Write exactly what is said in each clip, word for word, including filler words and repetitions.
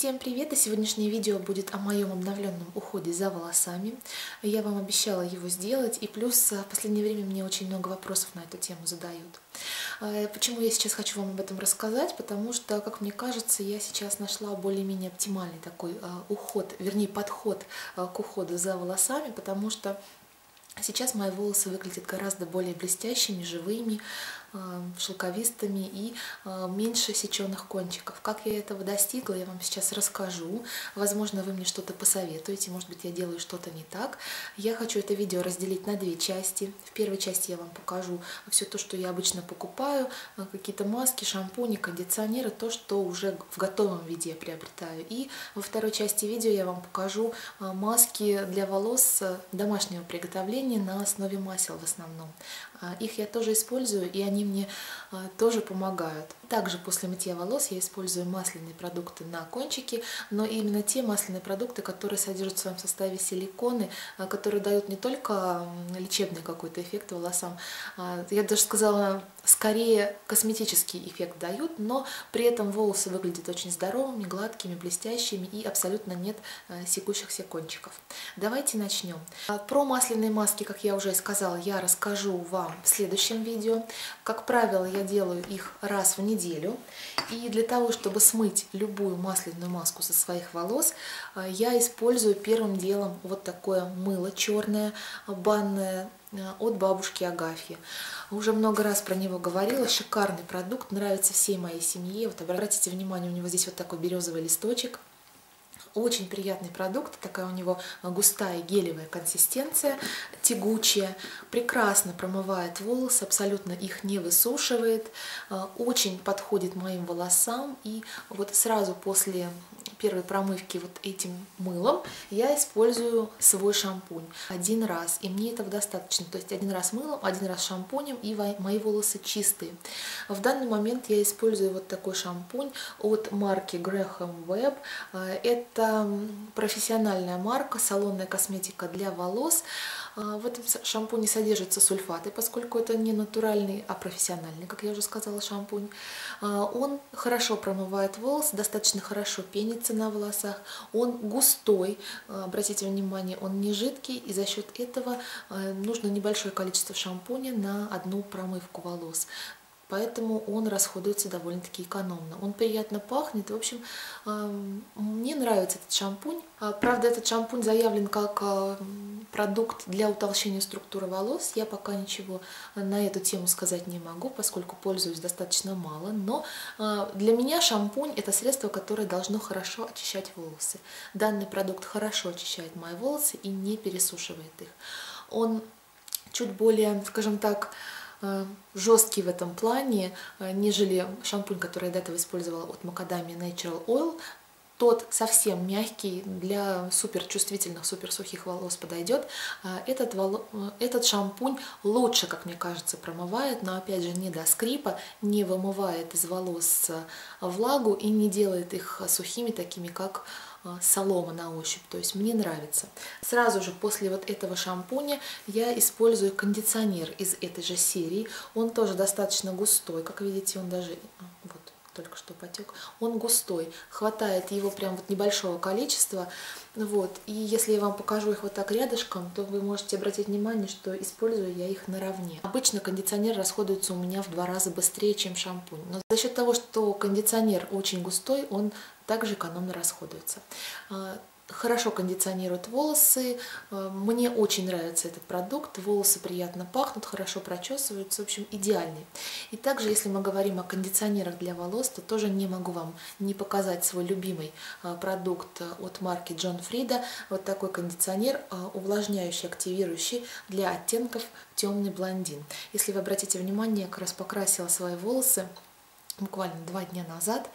Всем привет! И сегодняшнее видео будет о моем обновленном уходе за волосами. Я вам обещала его сделать, и плюс в последнее время мне очень много вопросов на эту тему задают. Почему я сейчас хочу вам об этом рассказать? Потому что, как мне кажется, я сейчас нашла более-менее оптимальный такой уход, вернее подход к уходу за волосами, потому что сейчас мои волосы выглядят гораздо более блестящими, живыми, шелковистыми и меньше сечёных кончиков. Как я этого достигла, я вам сейчас расскажу. Возможно, вы мне что-то посоветуете, может быть, я делаю что-то не так. Я хочу это видео разделить на две части. В первой части я вам покажу все то, что я обычно покупаю, какие-то маски, шампуни, кондиционеры, то, что уже в готовом виде я приобретаю. И во второй части видео я вам покажу маски для волос домашнего приготовления на основе масел в основном. Их я тоже использую, и они мне тоже помогают. Также после мытья волос я использую масляные продукты на кончики, но именно те масляные продукты, которые содержат в своем составе силиконы, которые дают не только лечебный какой-то эффект волосам, я даже сказала, скорее косметический эффект дают, но при этом волосы выглядят очень здоровыми, гладкими, блестящими и абсолютно нет секущихся кончиков. Давайте начнем. Про масляные маски, как я уже сказала, я расскажу вам в следующем видео. Как правило, я делаю их раз в неделю. И для того, чтобы смыть любую масляную маску со своих волос, я использую первым делом вот такое мыло черное, банное, от бабушки Агафьи. Уже много раз про него говорила. Шикарный продукт, нравится всей моей семье. Вот обратите внимание, у него здесь вот такой березовый листочек. Очень приятный продукт, такая у него густая гелевая консистенция, тягучая, прекрасно промывает волосы, абсолютно их не высушивает, очень подходит моим волосам. И вот сразу после первой промывки вот этим мылом я использую свой шампунь один раз, и мне этого достаточно. То есть один раз мылом, один раз шампунем, и мои волосы чистые. В данный момент я использую вот такой шампунь от марки Graham Webb. Это профессиональная марка, салонная косметика для волос. В этом шампуне содержатся сульфаты, поскольку это не натуральный, а профессиональный, как я уже сказала, шампунь. Он хорошо промывает волосы, достаточно хорошо пенится на волосах. Он густой, обратите внимание, он не жидкий, и за счет этого нужно небольшое количество шампуня на одну промывку волос. Поэтому он расходуется довольно-таки экономно. Он приятно пахнет. В общем, мне нравится этот шампунь. Правда, этот шампунь заявлен как продукт для утолщения структуры волос. Я пока ничего на эту тему сказать не могу, поскольку пользуюсь достаточно мало. Но для меня шампунь – это средство, которое должно хорошо очищать волосы. Данный продукт хорошо очищает мои волосы и не пересушивает их. Он чуть более, скажем так, жесткий в этом плане, нежели шампунь, который я до этого использовала от Macadamia Natural Oil. Тот совсем мягкий, для суперчувствительных, суперсухих волос подойдет. Этот, этот шампунь лучше, как мне кажется, промывает, но опять же не до скрипа, не вымывает из волос влагу и не делает их сухими, такими как солома на ощупь. То есть мне нравится. Сразу же после вот этого шампуня я использую кондиционер из этой же серии. Он тоже достаточно густой, как видите, он даже вот только что потек. Он густой, хватает его прям вот небольшого количества. Вот. И если я вам покажу их вот так рядышком, то вы можете обратить внимание, что использую я их наравне. Обычно кондиционер расходуется у меня в два раза быстрее, чем шампунь. Но за счет того, что кондиционер очень густой, он также экономно расходуется. Хорошо кондиционирует волосы. Мне очень нравится этот продукт. Волосы приятно пахнут, хорошо прочесываются. В общем, идеальный. И также, если мы говорим о кондиционерах для волос, то тоже не могу вам не показать свой любимый продукт от марки John Frieda. Вот такой кондиционер, увлажняющий, активирующий для оттенков темный блондин. Если вы обратите внимание, я как раз покрасила свои волосы буквально два дня назад.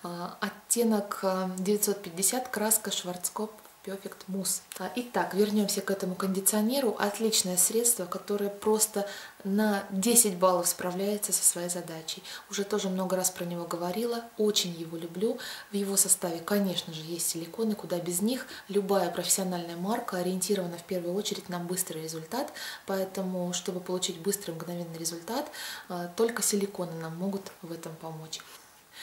Оттенок девятьсот пятьдесят, краска Schwarzkopf Perfect Mousse. Итак, вернемся к этому кондиционеру. Отличное средство, которое просто на десять баллов справляется со своей задачей. Уже тоже много раз про него говорила. Очень его люблю. В его составе, конечно же, есть силиконы, куда без них. Любая профессиональная марка ориентирована в первую очередь на быстрый результат. Поэтому, чтобы получить быстрый мгновенный результат, только силиконы нам могут в этом помочь.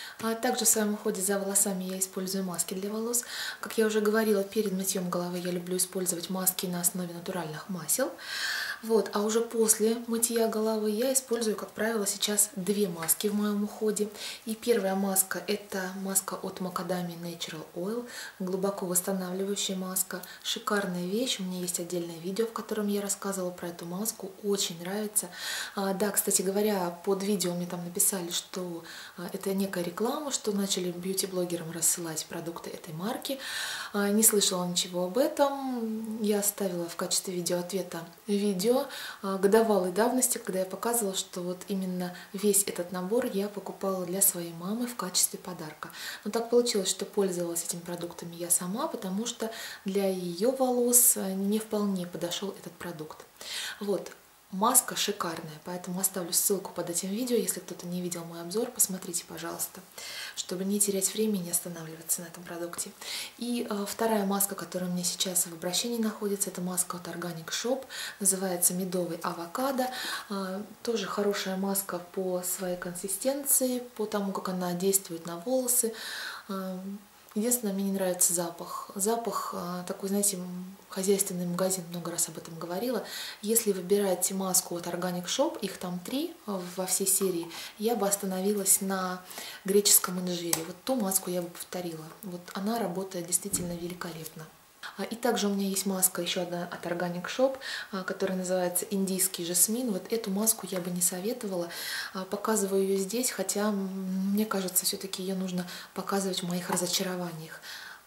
А также в своем уходе за волосами я использую маски для волос. Как я уже говорила, перед мытьем головы я люблю использовать маски на основе натуральных масел. Вот, а уже после мытья головы я использую, как правило, сейчас две маски в моем уходе. И первая маска — это маска от Macadamia Natural Oil, глубоко восстанавливающая маска. Шикарная вещь, у меня есть отдельное видео, в котором я рассказывала про эту маску, очень нравится. А, да, кстати говоря, под видео мне там написали, что а, это некая реклама, что начали бьюти-блогерам рассылать продукты этой марки. А, не слышала ничего об этом, я оставила в качестве видеоответа видео годовалой давности, когда я показывала, что вот именно весь этот набор я покупала для своей мамы в качестве подарка. Но так получилось, что пользовалась этими продуктами я сама, потому что для ее волос не вполне подошел этот продукт. Вот. Маска шикарная, поэтому оставлю ссылку под этим видео. Если кто-то не видел мой обзор, посмотрите, пожалуйста, чтобы не терять время и не останавливаться на этом продукте. И э, вторая маска, которая у меня сейчас в обращении находится, это маска от Organic Shop, называется медовый авокадо. Э, тоже хорошая маска по своей консистенции, по тому, как она действует на волосы. Э, Единственное, мне не нравится запах. Запах такой, знаете, хозяйственный магазин, много раз об этом говорила. Если выбираете маску от Organic Shop, их там три во всей серии, я бы остановилась на греческом инжире. Вот ту маску я бы повторила. Вот она работает действительно великолепно. И также у меня есть маска еще одна от Organic Shop, которая называется индийский жасмин. Вот эту маску я бы не советовала. Показываю ее здесь, хотя мне кажется, все-таки ее нужно показывать в моих разочарованиях.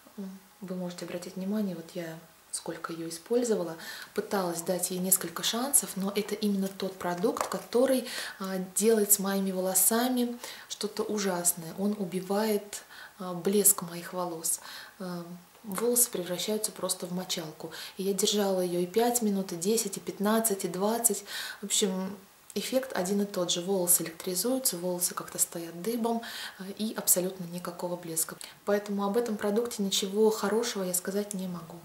Вы можете обратить внимание, вот я сколько ее использовала, пыталась дать ей несколько шансов, но это именно тот продукт, который делает с моими волосами что-то ужасное. Он убивает блеск моих волос. Волосы превращаются просто в мочалку. И я держала ее и пять минут, и десять, и пятнадцать, и двадцать. В общем, эффект один и тот же. Волосы электризуются, волосы как-то стоят дыбом, и абсолютно никакого блеска. Поэтому об этом продукте ничего хорошего я сказать не могу.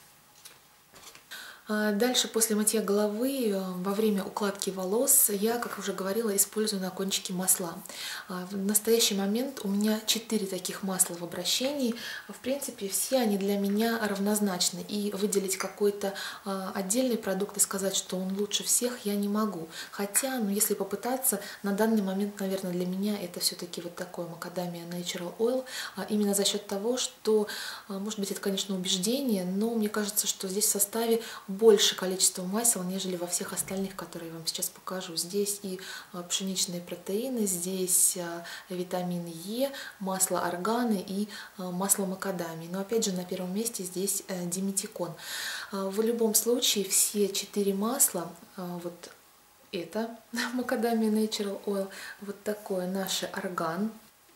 Дальше, после мытья головы, во время укладки волос, я, как уже говорила, использую на кончике масла. В настоящий момент у меня четыре таких масла в обращении. В принципе, все они для меня равнозначны. И выделить какой-то отдельный продукт и сказать, что он лучше всех, я не могу. Хотя, ну, если попытаться, на данный момент, наверное, для меня это все-таки вот такой Macadamia Natural Oil. Именно за счет того, что, может быть, это, конечно, убеждение, но мне кажется, что здесь в составе больше количество масел, нежели во всех остальных, которые я вам сейчас покажу. Здесь и пшеничные протеины, здесь витамин Е, масло органы и масло макадамии. Но опять же на первом месте здесь диметикон. В любом случае все четыре масла, вот это Macadamia Natural Oil, вот такое наше орган,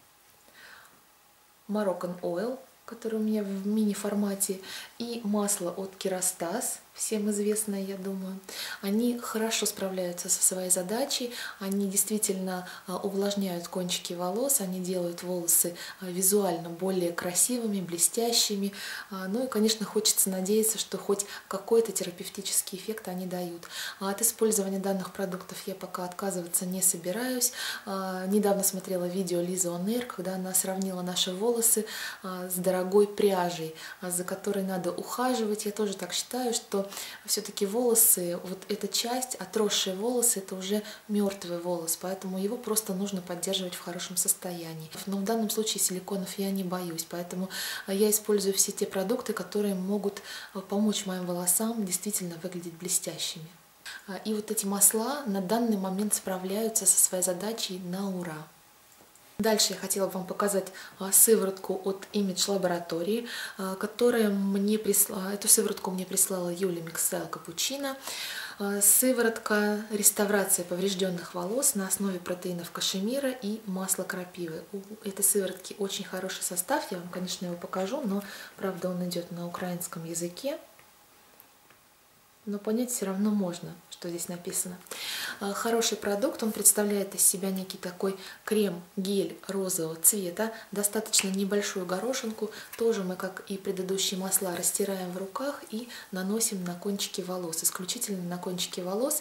Moroccan Oil, который у меня в мини-формате, и масло от Kerastase, всем известное, я думаю. Они хорошо справляются со своей задачей, они действительно увлажняют кончики волос, они делают волосы визуально более красивыми, блестящими. Ну и, конечно, хочется надеяться, что хоть какой-то терапевтический эффект они дают. От использования данных продуктов я пока отказываться не собираюсь. Недавно смотрела видео Лизы Он Эйр, когда она сравнила наши волосы с дорогой пряжей, за которой надо ухаживать. Я тоже так считаю, что все-таки волосы, вот эта часть, отросшие волосы, это уже мертвый волос, поэтому его просто нужно поддерживать в хорошем состоянии. Но в данном случае силиконов я не боюсь, поэтому я использую все те продукты, которые могут помочь моим волосам действительно выглядеть блестящими. И вот эти масла на данный момент справляются со своей задачей на ура. Дальше я хотела вам показать сыворотку от Image лаборатории, которая мне прислала, эту сыворотку мне прислала Юлия Миксел Капучино. Сыворотка реставрация поврежденных волос на основе протеинов кашемира и масла крапивы. У этой сыворотки очень хороший состав, я вам, конечно, его покажу, но, правда, он идет на украинском языке. но понять все равно можно, что здесь написано. Хороший продукт, он представляет из себя некий такой крем-гель розового цвета, достаточно небольшую горошинку, тоже мы, как и предыдущие масла, растираем в руках и наносим на кончики волос, исключительно на кончики волос.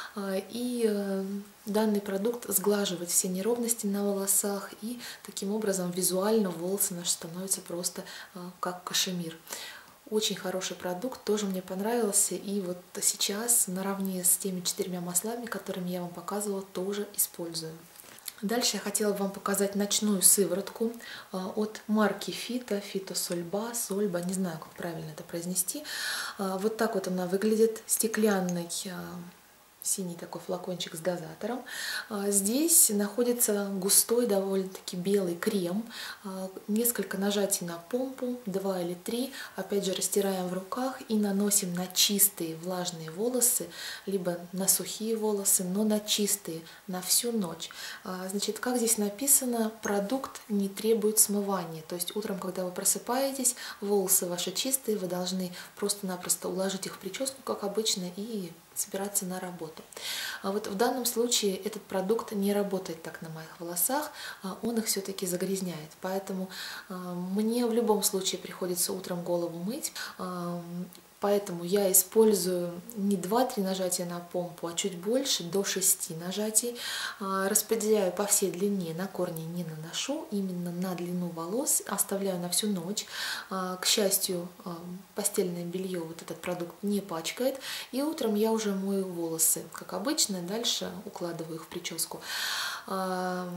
И данный продукт сглаживает все неровности на волосах, и таким образом визуально волосы наши становятся просто как кашемир. Очень хороший продукт, тоже мне понравился, и вот сейчас наравне с теми четырьмя маслами, которыми я вам показывала, тоже использую. Дальше я хотела вам показать ночную сыворотку от марки Фито, Фито Сольба, Сольба, не знаю, как правильно это произнести. Вот так вот она выглядит, стеклянный синий такой флакончик с дозатором. Здесь находится густой, довольно-таки белый крем. Несколько нажатий на помпу, два или три. Опять же растираем в руках и наносим на чистые влажные волосы, либо на сухие волосы, но на чистые, на всю ночь. Значит, как здесь написано, продукт не требует смывания. То есть утром, когда вы просыпаетесь, волосы ваши чистые, вы должны просто-напросто уложить их в прическу, как обычно, и собираться на работу. А вот в данном случае этот продукт не работает так на моих волосах, он их все-таки загрязняет. Поэтому мне в любом случае приходится утром голову мыть. Поэтому я использую не два-три нажатия на помпу, а чуть больше, до шести нажатий. Распределяю по всей длине, на корни не наношу, именно на длину волос, оставляю на всю ночь. К счастью, постельное белье вот этот продукт не пачкает. И утром я уже мою волосы, как обычно, дальше укладываю их в прическу. Что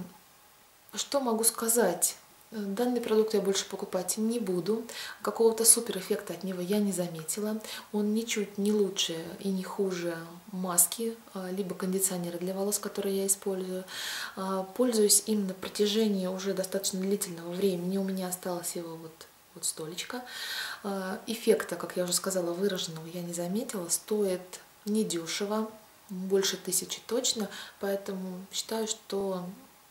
могу сказать? Данный продукт я больше покупать не буду. Какого-то супер эффекта от него я не заметила. Он ничуть не лучше и не хуже маски, либо кондиционера для волос, которые я использую. Пользуюсь им на протяжении уже достаточно длительного времени. У меня осталось его вот, вот столечко. Эффекта, как я уже сказала, выраженного я не заметила. Стоит недешево, больше тысячи точно. Поэтому считаю, что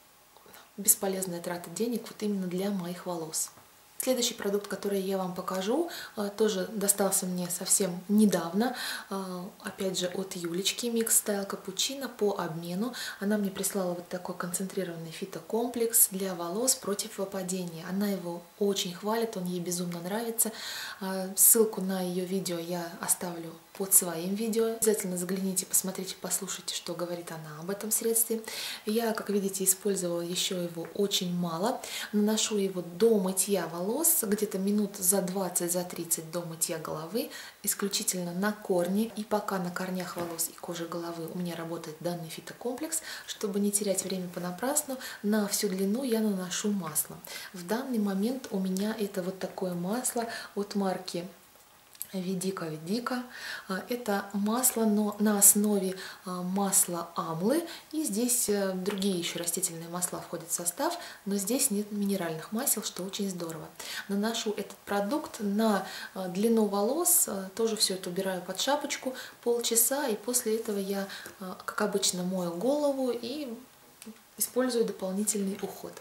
бесполезная трата денег вот именно для моих волос. Следующий продукт, который я вам покажу, тоже достался мне совсем недавно, опять же от Юлечки, Mix Style Cappuccino по обмену. Она мне прислала вот такой концентрированный фитокомплекс для волос против выпадения. Она его очень хвалит, он ей безумно нравится. Ссылку на ее видео я оставлю под своим видео. Обязательно загляните, посмотрите, послушайте, что говорит она об этом средстве. Я, как видите, использовала еще его очень мало. Наношу его до мытья волос, где-то минут за двадцать, за тридцать до мытья головы, исключительно на корни. И пока на корнях волос и коже головы у меня работает данный фитокомплекс, чтобы не терять время понапрасну, на всю длину я наношу масло. В данный момент у меня это вот такое масло от марки Ведика Ведика. Это масло, но на основе масла амлы, и здесь другие еще растительные масла входят в состав, но здесь нет минеральных масел, что очень здорово. Наношу этот продукт на длину волос, тоже все это убираю под шапочку полчаса, и после этого я, как обычно, мою голову и использую дополнительный уход.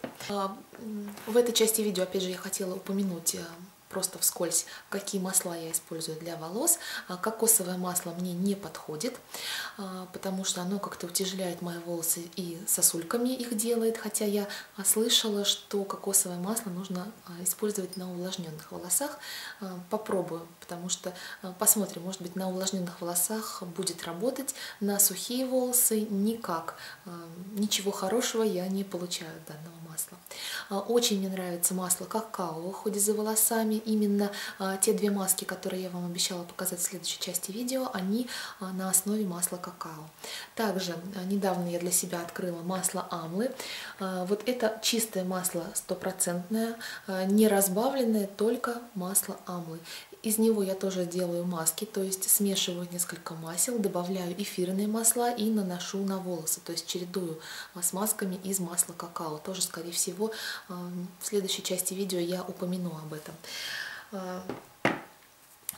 В этой части видео, опять же, я хотела упомянуть просто вскользь, какие масла я использую для волос. Кокосовое масло мне не подходит, потому что оно как-то утяжеляет мои волосы и сосульками их делает, хотя я слышала, что кокосовое масло нужно использовать на увлажненных волосах. Попробую, потому что посмотрим, может быть, на увлажненных волосах будет работать, на сухие волосы никак. Ничего хорошего я не получаю от данного масла. Очень мне нравится масло какао в уходе за волосами. Именно те две маски, которые я вам обещала показать в следующей части видео, они на основе масла какао. Также недавно я для себя открыла масло амлы. Вот это чистое масло стопроцентное, не разбавленное, только масло амлы. Из него я тоже делаю маски, то есть смешиваю несколько масел, добавляю эфирные масла и наношу на волосы, то есть чередую с масками из масла какао. Тоже, скорее всего, в следующей части видео я упомяну об этом.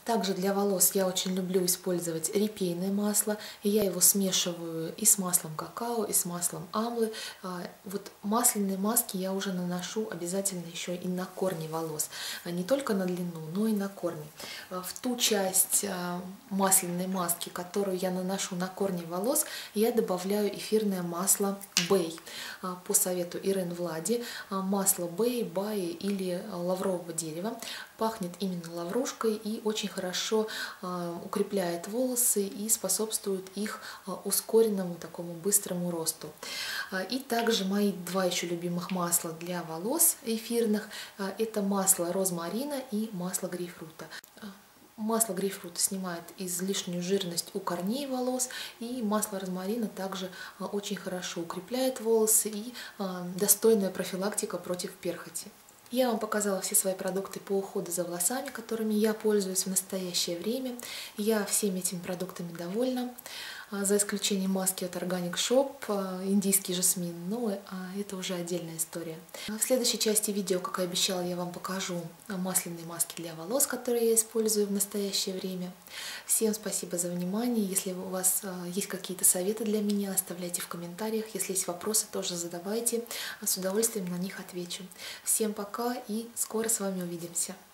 Также для волос я очень люблю использовать репейное масло. И я его смешиваю и с маслом какао, и с маслом амлы. Вот масляные маски я уже наношу обязательно еще и на корни волос. Не только на длину, но и на корни. В ту часть масляной маски, которую я наношу на корни волос, я добавляю эфирное масло Бэй. По совету Ирен Влади, масло Бэй, баи или лаврового дерева. Пахнет именно лаврушкой и очень хорошо укрепляет волосы и способствует их ускоренному такому быстрому росту. И также мои два еще любимых масла для волос эфирных – это масло розмарина и масло грейпфрута. Масло грейпфрута снимает излишнюю жирность у корней волос, и масло розмарина также очень хорошо укрепляет волосы и достойная профилактика против перхоти. Я вам показала все свои продукты по уходу за волосами, которыми я пользуюсь в настоящее время. Я всеми этими продуктами довольна, за исключением маски от Organic Shop, индийский жасмин, но это уже отдельная история. В следующей части видео, как и обещала, я вам покажу масляные маски для волос, которые я использую в настоящее время. Всем спасибо за внимание. Если у вас есть какие-то советы для меня, оставляйте в комментариях. Если есть вопросы, тоже задавайте. С удовольствием на них отвечу. Всем пока и скоро с вами увидимся.